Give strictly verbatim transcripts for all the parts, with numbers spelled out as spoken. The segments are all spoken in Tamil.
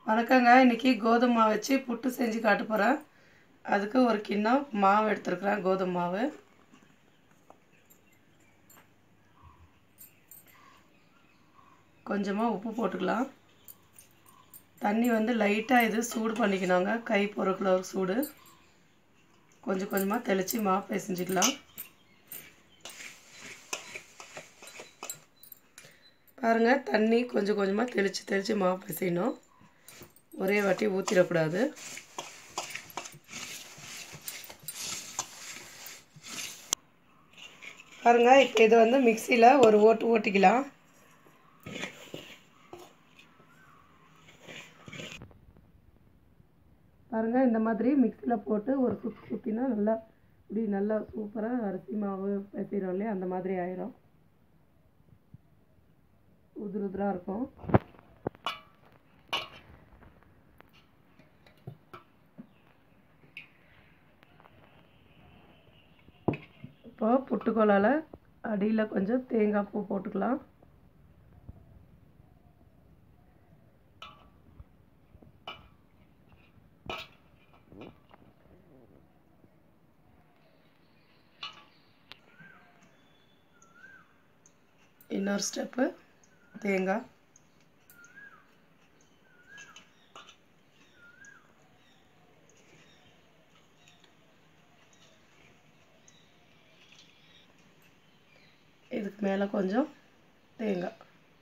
வணக்கங்க. இன்னைக்கு கோதுமை மாவு வச்சு புட்டு செஞ்சு காட்ட போகிறேன். அதுக்கு ஒரு கிண்ணம் மாவு எடுத்துருக்கிறேன். கோதுமை மாவு கொஞ்சமாக உப்பு போட்டுக்கலாம். தண்ணி வந்து லைட்டாக இது சூடு பண்ணிக்கணுங்க. கை பொறுக்கிற சூடு கொஞ்சம் கொஞ்சமாக தெளித்து மாவு பிசைஞ்சிக்கலாம். பாருங்கள், தண்ணி கொஞ்சம் கொஞ்சமாக தெளித்து தெளித்து மாவு பிசையணும். ஒரே வாட்டி ஊற்றிடக்கூடாது. பாருங்கள், இப்போ இது வந்து மிக்சியில் ஒரு ஓட்டு ஓட்டிக்கலாம். பாருங்கள், இந்த மாதிரி மிக்சியில் போட்டு ஒரு சுற்றி சுற்றினா நல்லா இப்படி நல்லா சூப்பராக அரிசி மாவு பிசைகிறோம் இல்லையா, அந்த மாதிரி ஆயிரும். உதிர் உதிராக இருக்கும். இப்போ புட்டுக்கோலால் அடியில் கொஞ்சம் தேங்காய் பூ போட்டுக்கலாம். இன்னொரு ஸ்டெப்பு தேங்காய். இதுக்கு மேலே கொஞ்சம் தேங்காய்.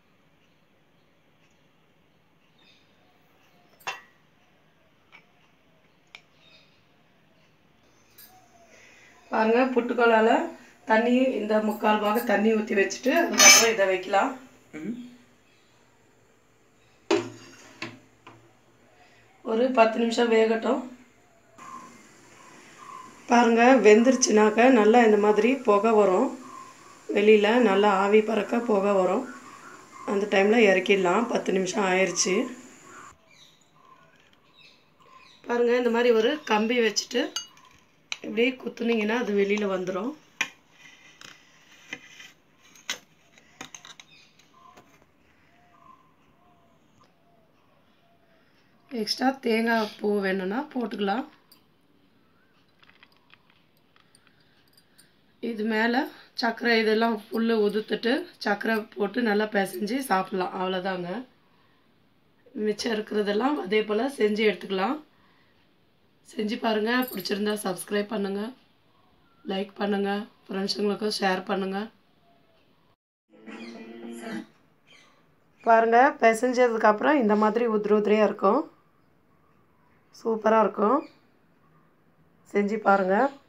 பாருங்கள், புட்டுக்கோலால் தண்ணி இந்த முக்கால் பாக தண்ணி ஊற்றி வச்சுட்டு அதுக்கப்புறம் இதை வைக்கலாம். ஒரு பத்து நிமிஷம் வேகட்டும். பாருங்கள், வெந்துருச்சுனாக்க நல்லா இந்த மாதிரி புகை வரும். வெளியில் நல்லா ஆவி பறக்க புகை வரும். அந்த டைமில் இறக்கிடலாம். பத்து நிமிஷம் ஆயிடுச்சு. பாருங்கள், இந்த மாதிரி ஒரு கம்பி வச்சுட்டு இப்படி குத்துனீங்கன்னா அது வெளியில் வந்துடும். எக்ஸ்ட்ரா தேங்காய் பூ வேணும்னா போட்டுக்கலாம். இது மேலே சர்க்கரை இதெல்லாம் ஃபுல்லு உதுத்துட்டு சர்க்கரை போட்டு நல்லா பிசைஞ்சு சாப்பிட்லாம். அவ்வளோதாங்க. மிச்சம் இருக்கிறதெல்லாம் அதே போல் செஞ்சு எடுத்துக்கலாம். செஞ்சு பாருங்கள். பிடிச்சிருந்தா சப்ஸ்கிரைப் பண்ணுங்கள், லைக் பண்ணுங்கள், ஃப்ரெண்ட்ஸுங்களுக்கும் ஷேர் பண்ணுங்கள். பாருங்கள், பிசைஞ்சதுக்கப்புறம் இந்த மாதிரி உதிரி உதிரியாக இருக்கும். சூப்பராக இருக்கும். செஞ்சு பாருங்கள்.